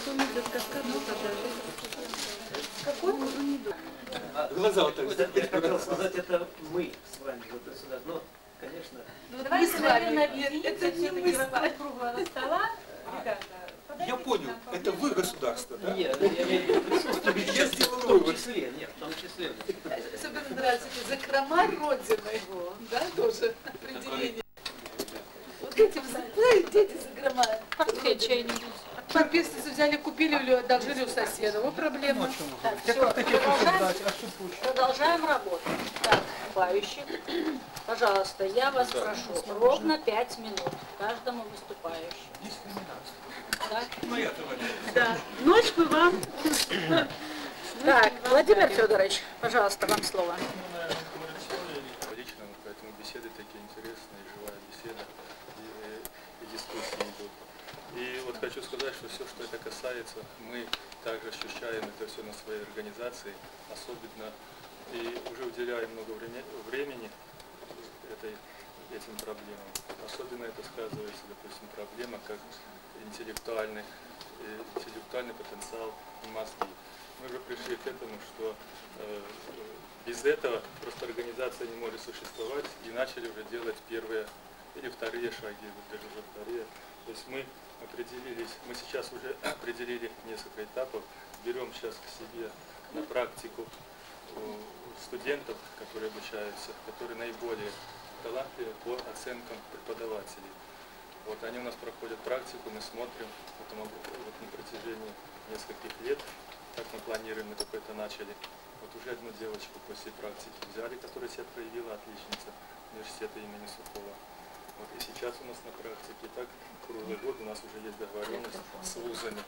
Какой? Глаза вот так. Я хотел сказать, это мы с вами, вот сюда. Но, конечно. Ну, давайте, наверное, объединимся все-таки вокруг круглого стола. Ребята, Я понял, это вы государство, да? Нет, я имею в виду присутствие, Я в сделал том вывод. числе, нет, в том числе. особенно нравится это закрома родина его, да, тоже определение. Вот эти, знаете, эти закрома. Портфель чайный. Портфельцы взяли, купили или одолжили у соседа. Вот проблема. Так, все, продолжаем работу. Так, выступающих. Пожалуйста, я вас прошу, ровно 5 минут каждому выступающему. Да? Моя товарищ. Да. Ночь мы вам. Так, Владимир Федорович, пожалуйста, вам слово. Лично, поэтому беседы такие интересные, живая беседа и дискуссии идут. И вот хочу сказать, что все, что это касается, мы также ощущаем это все на своей организации, особенно и уже уделяем много времени этим проблемам. Особенно это сказывается, допустим, проблема как интеллектуальный потенциал и мозги. Мы уже пришли к этому, что без этого просто организация не может существовать, и начали уже делать первые или вторые шаги, даже уже вторые. То есть мы сейчас уже определили несколько этапов, берем сейчас к себе на практику студентов, которые обучаются, которые наиболее талантливы по оценкам преподавателей. Вот они у нас проходят практику, мы смотрим, вот на протяжении нескольких лет, как мы планируем, мы только это начали. Вот уже одну девочку после практики взяли, которая себя проявила, отличница университета имени Сухого. Вот, и сейчас у нас на практике так круглый год у нас уже есть договоренность с вузами.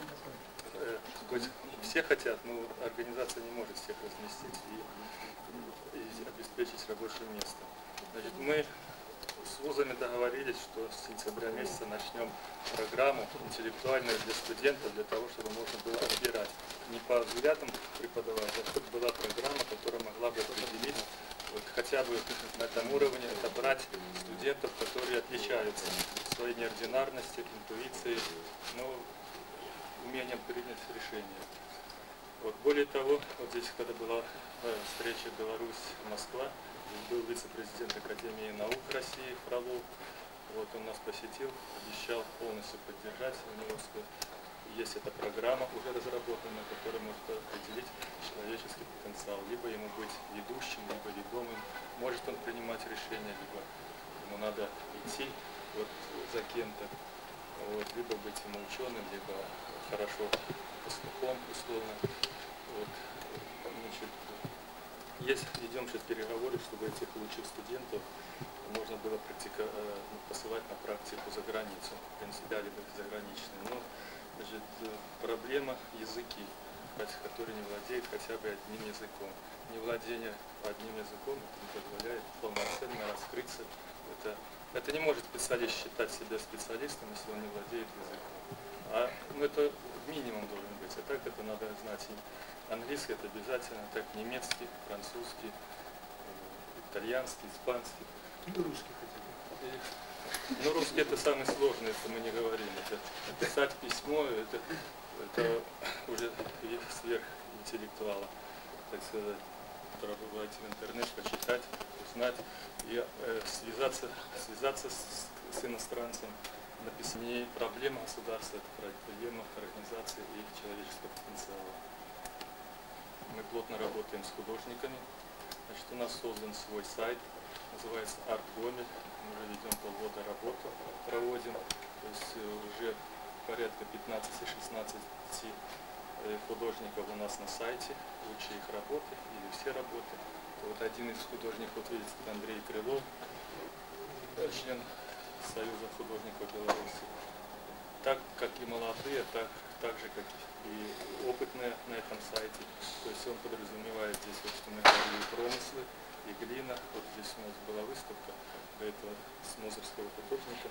Все хотят, но организация не может всех разместить и обеспечить рабочее место. Значит, мы с вузами договорились, что с сентября месяца начнем программу интеллектуальную для студентов, для того, чтобы можно было отбирать не по взглядам преподавателя, а чтобы была программа, которая могла бы определить вот, хотя бы на этом уровне отобрать студентов, которые отличаются своей неординарностью, интуицией, но умением принять решения. Вот, более того, вот здесь, когда была встреча Беларусь-Москва, был вице-президент Академии наук России Фролов. Вот он нас посетил, обещал полностью поддержать. У него есть эта программа уже разработана, которая может определить человеческий потенциал. Либо ему быть ведущим, либо ведомым. Может он принимать решения, либо ему надо идти вот за кем-то. Вот, либо быть ему ученым, либо хорошо пастухом условно. Вот, значит, ведем сейчас переговоры, чтобы этих лучших студентов можно было посылать на практику за границу, в принципе, либо заграничные. Но, значит, проблема языки, которые не владеют хотя бы одним языком. Невладение одним языком не позволяет полноценно раскрыться. Это не может специалист считать себя специалистом, если он не владеет языком. Это минимум должен быть. А так это надо знать и английский, это обязательно, так немецкий, французский, итальянский, испанский. Ну, русский хотя бы. Ну, русский это самый сложный, это мы не говорим. Это писать письмо, это уже сверх интеллектуала, так сказать. Пробовать в интернет, почитать, узнать и связаться с иностранцем. Написание проблема государства, это проблема организации и человеческого потенциала. Мы плотно работаем с художниками. Значит, у нас создан свой сайт, называется ArtGomel. Мы уже ведем полгода работу, проводим. То есть уже порядка 15-16 художников у нас на сайте, лучшие их работы или все работы. Вот один из художников, вот видите, Андрей Крылов, член Союза художников Беларуси. Так как и молодые, так же как и опытные на этом сайте. То есть он подразумевает здесь, вот, что мы говорили промыслы и глина. Вот здесь у нас была выставка до этого с мозырского художника.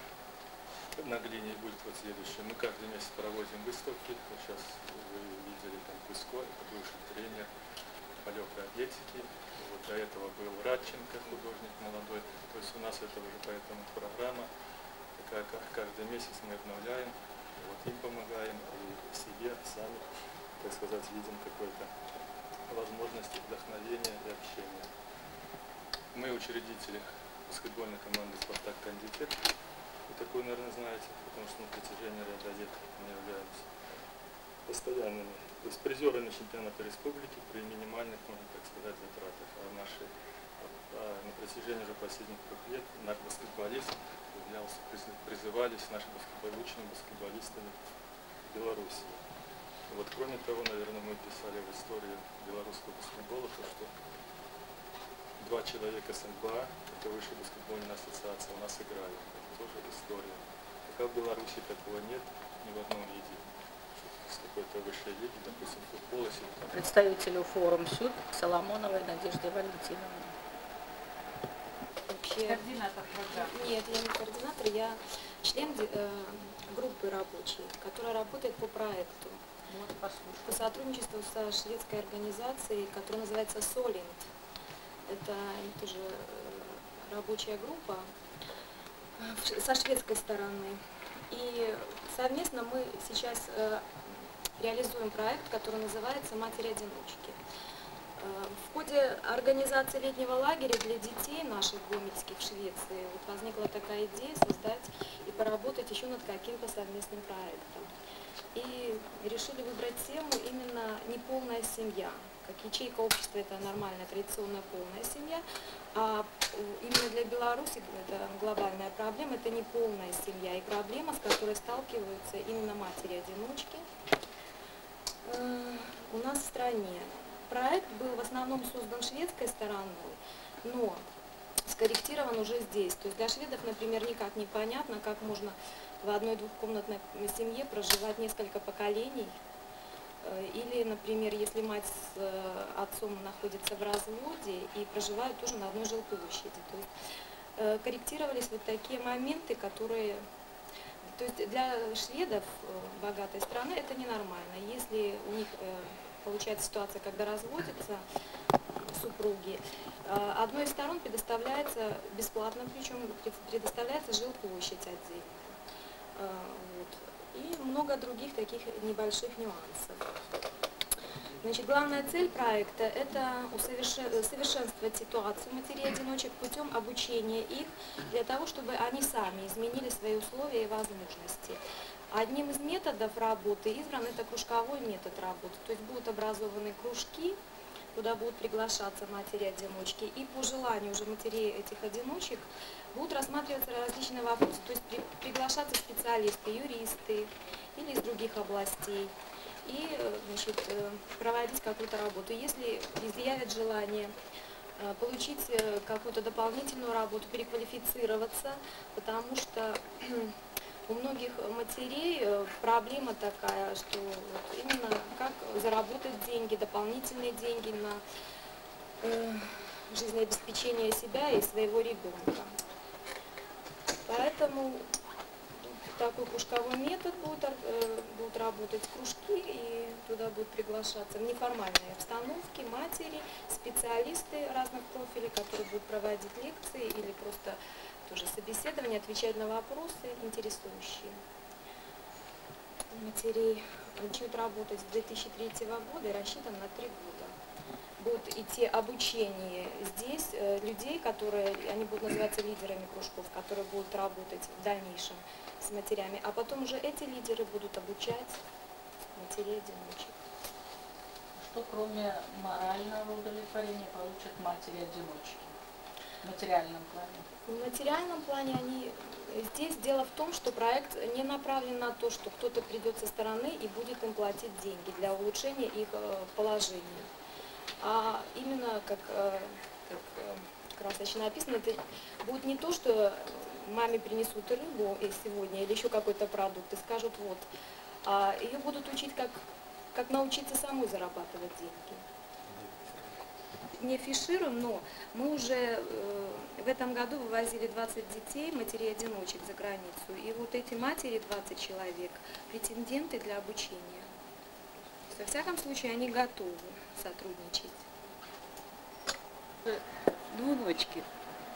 На глине будет вот следующее. Мы каждый месяц проводим выставки. Вот сейчас вы видели там Кусько, это бывший тренер по легкой атлетике. Вот до этого был Радченко, художник молодой. То есть у нас это уже поэтому программа такая, каждый месяц мы обновляем Вот, им помогаем и себе сами, так сказать, видим какой-то возможности, вдохновения и общения. Мы учредители баскетбольной команды «Спартак Кондитер». Вы такой, наверное, знаете, потому что на протяжении ряда лет мы являемся постоянными, то есть призерами чемпионата республики при минимальных, можно так сказать, затратах. На протяжении уже последних 3 лет наш баскетболист призывались наши лучшими баскетболистами Беларуси. Вот, кроме того, наверное, мы писали в истории белорусского баскетбола то, что 2 человека с НБА, это Высшая баскетбольная ассоциация, у нас играли. Это тоже история. Пока в Беларуси такого нет ни в одном виде. С какой-то высшей лиги, допустим, футбол, если там... Представителю форум СЮД Соломоновой Надежде Валентиновне. Вообще... Координатор программы. Нет, я не координатор, я член группы рабочей, которая работает по проекту. Вот, послушай. По сотрудничеству со шведской организацией, которая называется Solint. Это тоже рабочая группа со шведской стороны. И совместно мы сейчас реализуем проект, который называется «Матери-одиночки». В ходе организации летнего лагеря для детей наших гомельских в Швеции возникла такая идея создать и поработать еще над каким-то совместным проектом. И решили выбрать тему именно «Неполная семья». Как ячейка общества это нормальная, традиционная полная семья, а именно для Беларуси это глобальная проблема, это неполная семья и проблема, с которой сталкиваются именно матери-одиночки у нас в стране. Проект был в основном создан шведской стороной, но скорректирован уже здесь. То есть для шведов, например, никак не понятно, как можно в одной двухкомнатной семье проживать несколько поколений. Или, например, если мать с отцом находится в разводе и проживают тоже на одной жилплощади. То есть корректировались вот такие моменты, которые... То есть для шведов богатой страны это ненормально. Если у них получается ситуация, когда разводятся супруги, одной из сторон предоставляется бесплатно, причем предоставляется жилплощадь отдельная. Вот. И много других таких небольших нюансов. Значит, главная цель проекта – это совершенствовать ситуацию матерей-одиночек путем обучения их для того, чтобы они сами изменили свои условия и возможности. Одним из методов работы избран это кружковой метод работы, то есть будут образованы кружки, куда будут приглашаться матери-одиночки, и по желанию уже матерей этих одиночек будут рассматриваться различные вопросы, то есть приглашаться специалисты, юристы или из других областей, и значит, проводить какую-то работу. Если изъявят желание получить какую-то дополнительную работу, переквалифицироваться, потому что у многих матерей проблема такая, что вот именно как заработать деньги, дополнительные деньги на жизнеобеспечение себя и своего ребенка. Поэтому такой кружковой метод будут работать кружки, и туда будут приглашаться в неформальной обстановке матери, специалисты разных профилей, которые будут проводить лекции или просто тоже собеседование, отвечать на вопросы интересующие матерей. Начнут работать с 2003 года и рассчитан на 3 года. Будет идти обучение здесь людей, которые, они будут называться лидерами кружков, которые будут работать в дальнейшем с матерями, а потом уже эти лидеры будут обучать матерей-одиночек. Что кроме морального удовлетворения получат матери-одиночки в материальном плане? В материальном плане здесь дело в том, что проект не направлен на то, что кто-то придет со стороны и будет им платить деньги для улучшения их положения. А именно, как красочно написано, это будет не то, что маме принесут рыбу сегодня или еще какой-то продукт и скажут вот, а ее будут учить, как научиться самой зарабатывать деньги. Не афишируем, но мы уже в этом году вывозили 20 детей, матерей-одиночек за границу. И вот эти матери, 20 человек, претенденты для обучения. Во всяком случае, они готовы сотрудничать. Двуночки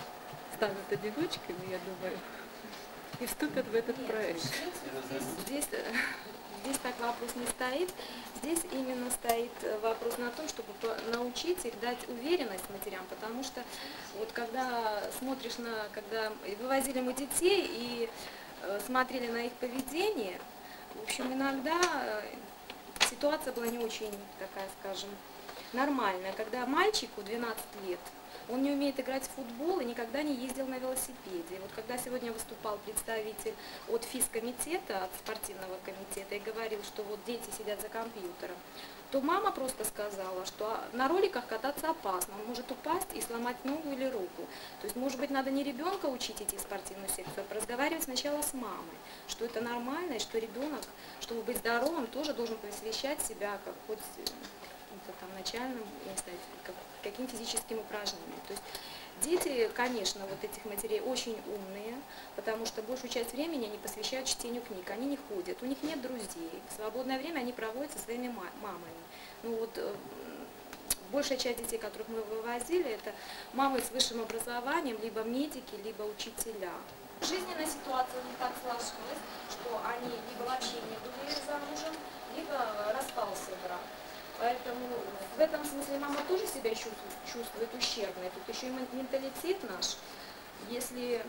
станут одиночками, я думаю, и вступят в этот проект. Здесь здесь так вопрос не стоит. Здесь именно стоит вопрос на том, чтобы научить их, дать уверенность матерям, потому что вот когда смотришь когда вывозили мы детей и смотрели на их поведение, в общем, иногда ситуация была не очень такая, скажем, нормальная, когда мальчику 12 лет, он не умеет играть в футбол и никогда не ездил на велосипеде. И вот когда сегодня выступал представитель от физкомитета, от спортивного комитета, и говорил, что вот дети сидят за компьютером, то мама просто сказала, что на роликах кататься опасно, он может упасть и сломать ногу или руку. То есть, может быть, надо не ребенка учить идти в спортивную секцию, а разговаривать сначала с мамой, что это нормально, и что ребенок, чтобы быть здоровым, тоже должен посвящать себя как хоть там начальным, я не знаю, каким физическим упражнениям. То есть дети, конечно, вот этих матерей очень умные, потому что большую часть времени они посвящают чтению книг, они не ходят, у них нет друзей, в свободное время они проводят со своими мамами. Ну вот большая часть детей, которых мы вывозили, это мамы с высшим образованием, либо медики, либо учителя. Жизненная ситуация у них так сложилась, что они либо вообще не были замужем, либо распался брак. Поэтому в этом смысле мама тоже себя чувствует ущербной. Тут еще и менталитет наш. Если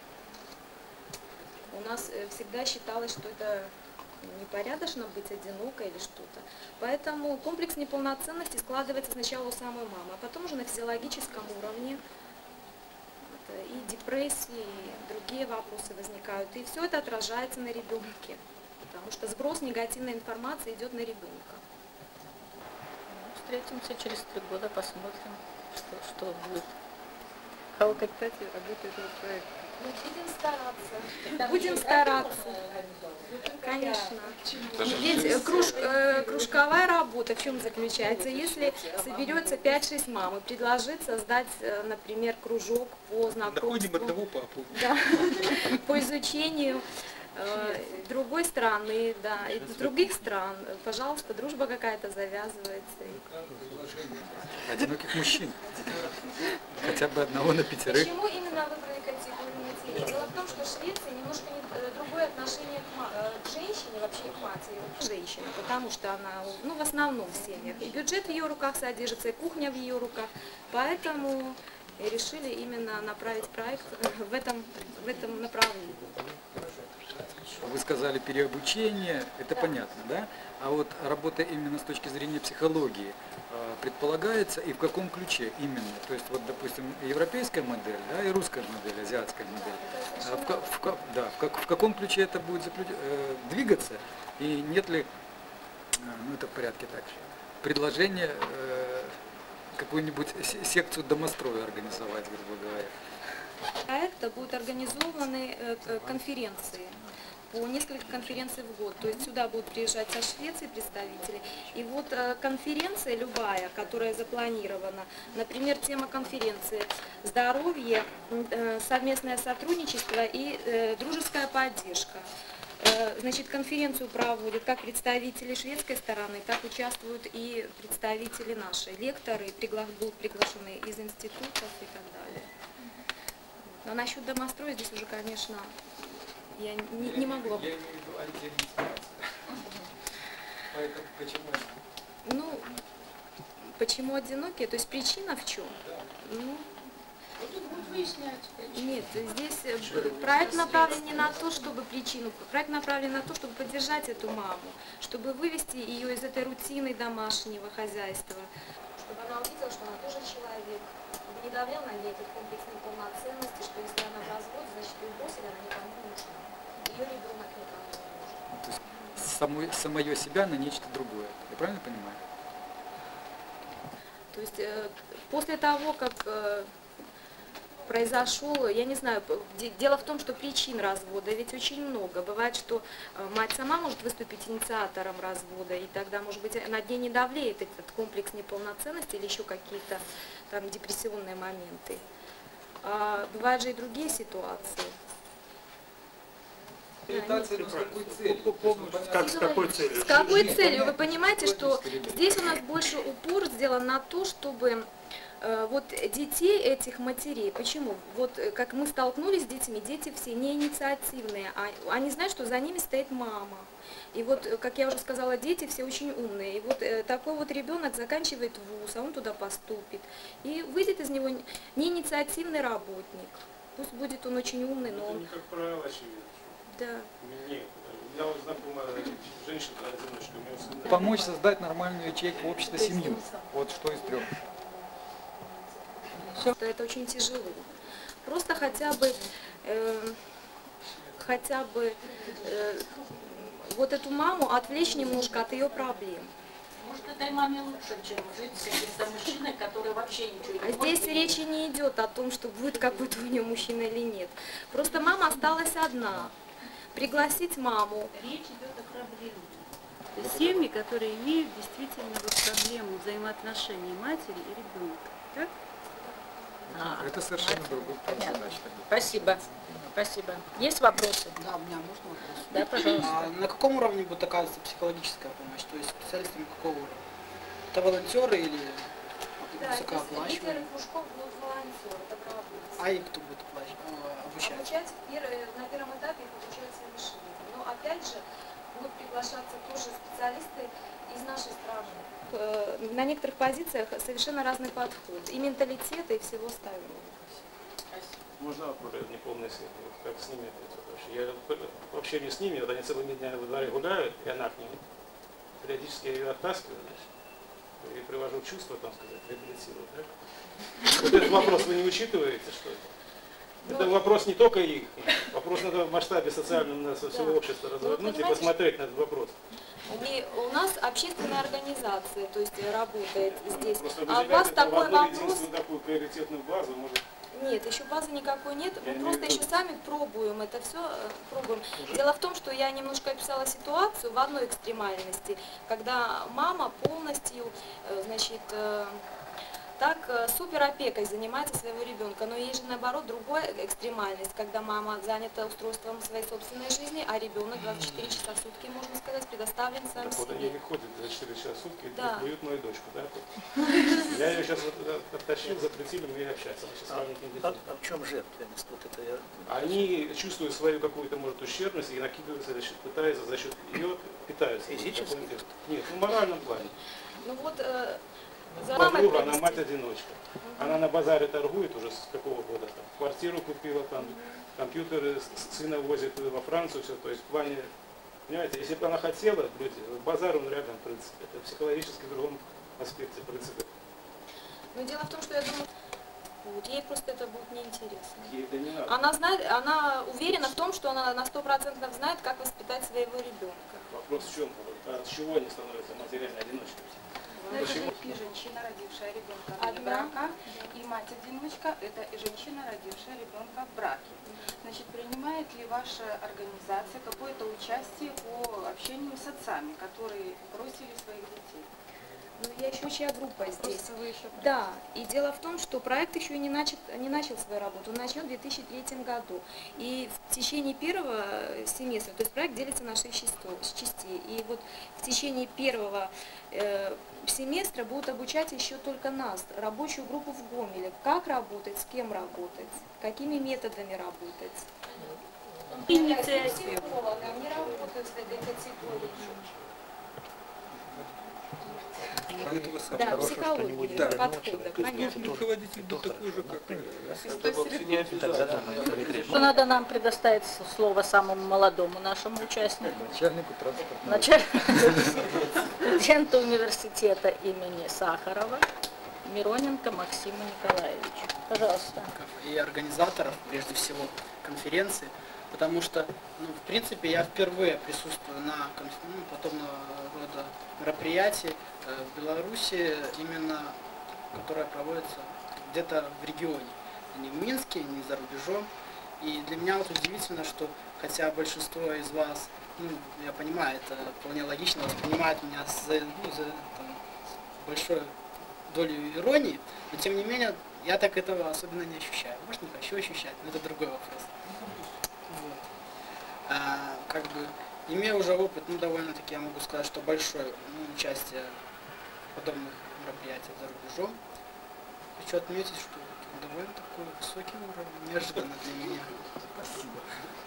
у нас всегда считалось, что это непорядочно быть одинокой или что-то. Поэтому комплекс неполноценности складывается сначала у самой мамы, а потом уже на физиологическом уровне. И депрессии, и другие вопросы возникают. И все это отражается на ребенке. Потому что сброс негативной информации идет на ребенка. Встретимся через 3 года, посмотрим, что будет. How, кстати, работает этот проект. Будем стараться. Конечно. Ведь кружковая работа в чем заключается? Если соберется 5-6 мам и предложит создать, например, кружок по знакомству. Находим одного папу. Да, по изучению другой страны, да, и других стран. Пожалуйста, дружба какая-то завязывается. Одиноких мужчин. Хотя бы одного на 5. Почему именно выбрали категорию матерей? Дело в том, что в Швеции немножко другое отношение к женщине, вообще к матери. Женщина, потому что она, в основном в семьях. И бюджет в ее руках содержится, и кухня в ее руках. Поэтому решили именно направить проект в этом направлении. Вы сказали переобучение, это понятно, да? А вот работа именно с точки зрения психологии предполагается и в каком ключе именно? То есть вот, допустим, европейская модель, да, и русская модель, азиатская модель. В каком ключе это будет двигаться? И нет ли, это в порядке так же, предложение какую-нибудь секцию домостроя организовать, грубо говоря? Проекта будут организованы конференции. По несколько конференций в год. То есть сюда будут приезжать со Швеции представители. И вот конференция любая, которая запланирована, например, тема конференции «Здоровье, совместное сотрудничество и дружеская поддержка». Значит, конференцию проводят как представители шведской стороны, так участвуют и представители наши. Лекторы будут приглашены из институтов и так далее. А насчет домостроя здесь уже, конечно, я не могу. Я имею в виду антиадминистрацию. Поэтому почему? Почему одинокие? То есть причина в чем? Нет, здесь проект направлен не на то, чтобы причину, проект направлен на то, чтобы поддержать эту маму, чтобы вывести ее из этой рутины домашнего хозяйства, чтобы она увидела, что она тоже человек, не давлял на ней этот комплекс неполноценности, что если она в разводе, значит ее бросили, она никому не нужна. Ее ребенок никому не нужен. То есть самое себя на нечто другое. Я правильно понимаю? То есть после того, как произошел, я не знаю, дело в том, что причин развода ведь очень много. Бывает, что мать сама может выступить инициатором развода, и тогда, может быть, над ней не давлеет этот комплекс неполноценности или еще какие-то там депрессионные моменты. А бывают же и другие ситуации. Как, с какой целью? С какой целью? Вы понимаете, что здесь у нас больше упор сделан на то, чтобы вот детей этих матерей. Почему? Вот как мы столкнулись с детьми, дети все не инициативные, а они знают, что за ними стоит мама. И вот, как я уже сказала, дети все очень умные. И вот такой вот ребенок заканчивает вуз, а он туда поступит. И выйдет из него не инициативный работник. Пусть будет он очень умный, но он... Это не как правило очевидно. Да. Я вот знакомая женщина-одиночка, у нее сын. Помочь создать нормальную ячейку общества, семью. Вот что из трех. Это очень тяжело. Просто хотя бы вот эту маму отвлечь немножко от ее проблем. Может, этой маме лучше, чем жить с каким-то мужчиной, который вообще ничего не А может. здесь речи не идет о том, что будет какой-то у нее мужчина или нет. Просто мама осталась одна. Пригласить маму. Речь идет о проблеме. То есть семьи, которые имеют действительно вот проблему взаимоотношений матери и ребенка. Так? Это совершенно другой задача. Спасибо. Спасибо. Есть вопросы? Да, у меня можно вопрос? Да, пожалуйста. А на каком уровне будет оказываться психологическая помощь? То есть специалистами какого уровня? Это волонтеры или высокооплачиваемые? кружков будут волонтеры, это правда. А их кто будет обучать? На первом этапе их обучают совершенно. Но опять же будут приглашаться тоже специалисты из нашей страны. На некоторых позициях совершенно разный подход. И менталитета, и всего остального. Можно вопрос, я не помню, если как с ними это вообще. Я в общении с ними, вот они целыми днями во дворе гуляют, и она к ним. Периодически я ее оттаскиваю, значит, и привожу в чувство, там сказать, реабилитирую. Да? Вот этот вопрос вы не учитываете, что это? Это вопрос не только их, вопрос надо в масштабе социальном на всего общества развернуть и посмотреть на этот вопрос. И у нас общественная организация, то есть работает здесь. Просто А у вас такой вопрос... единственную такую приоритетную базу, может... Нет, еще базы никакой нет. Мы Я просто имею в виду- еще сами пробуем это все, пробуем. Дело в том, что я немножко описала ситуацию в одной экстремальности, когда мама полностью, значит, так супер опекой занимается своего ребенка. Но есть же наоборот другая экстремальность, когда мама занята устройством своей собственной жизни, а ребенок 24 часа в сутки, можно сказать, предоставлен сам Так вот они себе. выходят за 4 часа в сутки и Да. бьют мою дочку, да? Я ее сейчас вот оттащил, запретили мне общаться. Она сейчас с маленьким детем. А в чем жертвенность? Вот это я... Они чувствуют свою какую-то, может, ущербность и накидываются, за счет, пытаются за счет ее, питаются. Физически? Нет, в моральном плане. Ну вот за мамой Подруга, она привести. мать-одиночка. Она на базаре торгует уже с какого года там. Квартиру купила, там, компьютеры сына возит во Францию, все. То есть в плане, понимаете, если бы она хотела, люди, базар он рядом, в принципе. Это психологически в другом аспекте, в принципе. Но дело в том, что я думаю, вот, ей просто это будет неинтересно. Ей это не надо. Она знает, она уверена в том, что она на 100% знает, как воспитать своего ребенка. Вопрос в чем? От чего они становятся материально одиночками? Почему? И женщина, родившая ребенка Одна. вне брака, и мать-одиночка – это и женщина, родившая ребенка в браке. Значит, принимает ли ваша организация какое-то участие по общению с отцами, которые бросили своих детей? Ну, я еще чья группа здесь. Просто вы еще... Да, и дело в том, что проект еще и не начал свою работу, он начнет в 2003 году. И в течение первого семестра, то есть проект делится на 6 частей, и вот в течение первого семестра будут обучать еще только нас, рабочую группу в Гомеле, как работать, с кем работать, какими методами работать. Инициатива. Психологом не работают с этой категорией. Да, психология, подхода, понятно. Руководитель был такой же, как Что надо нам предоставить слово самому молодому нашему участнику, Начальнику транспорта. студенту университета имени Сахарова Мироненко Максиму Николаевичу. Пожалуйста. И организаторов, прежде всего, конференции, потому что, ну, в принципе, я впервые присутствую на подобного рода мероприятии в Беларуси, именно которое проводится где-то в регионе, не в Минске, не за рубежом. И для меня вот удивительно, что хотя большинство из вас, ну, я понимаю, это вполне логично, воспринимает меня за большой долей иронии, но тем не менее я так этого особенно не ощущаю. Может, не хочу ощущать, но это другой вопрос. Вот. Как бы, имея уже опыт, ну, довольно-таки я могу сказать, что большое участие в подобных мероприятиях за рубежом, Хочу отметить, что довольно такой высокий уровень, неожиданно для меня. Спасибо.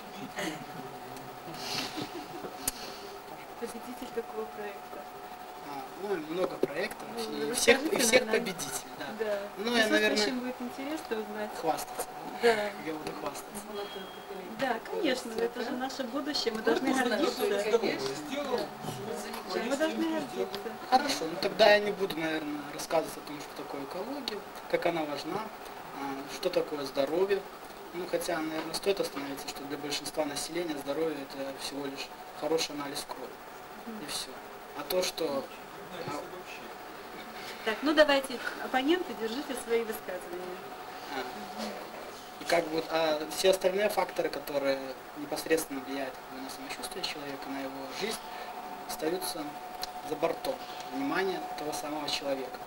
Победитель какого проекта? Ну, много проектов, Ну, и всех расскажите нам. победителей, да. Да. Ну, я, наверное, будет интересно узнать. хвастаться. Да. Я буду хвастаться. Да, конечно, это же наше будущее, мы должны гордиться. Мы должны гордиться. Хорошо, ну тогда я не буду, наверное, рассказывать о том, что такое экология, как она важна, что такое здоровье. Ну, хотя, наверное, стоит остановиться, что для большинства населения здоровье – это всего лишь хороший анализ крови. И все. А то, что... Так, ну давайте, оппоненты, держите свои высказывания. И как бы все остальные факторы, которые непосредственно влияют на самочувствие человека, на его жизнь, остаются за бортом внимания того самого человека.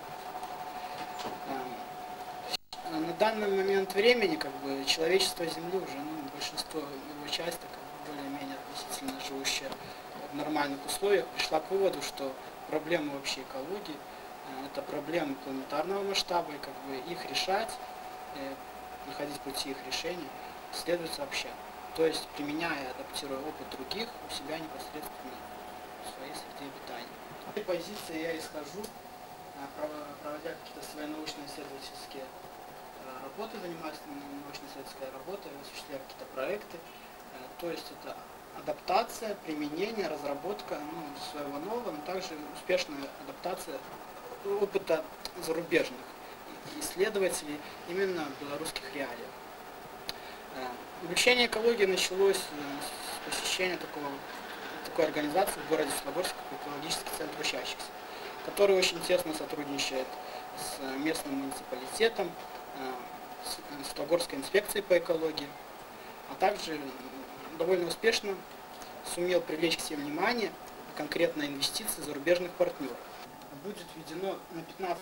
На данный момент времени как бы человечество Земли уже, большинство его части, более-менее относительно живущее в нормальных условиях, пришла к выводу, что проблема вообще экологии это проблемы планетарного масштаба, и как бы их решать, находить пути их решения следует сообща. То есть применяя, адаптируя опыт других у себя непосредственно в своей среде обитания. В этой позиции я исхожу, проводя какие-то свои научно-исследовательские работы, занимаюсь научно-исследовательской работой, осуществляю какие-то проекты. То есть это адаптация, применение, разработка своего нового, но также успешная адаптация опыта зарубежных исследователей именно в белорусских реалиях. Обучение экологии началось с посещения такой организации в городе Слогорск, как экологический центр учащихся, который очень тесно сотрудничает с местным муниципалитетом, с Слогорской инспекцией по экологии, а также довольно успешно сумел привлечь к себе внимание, конкретно инвестиции зарубежных партнеров. Будет введено на 15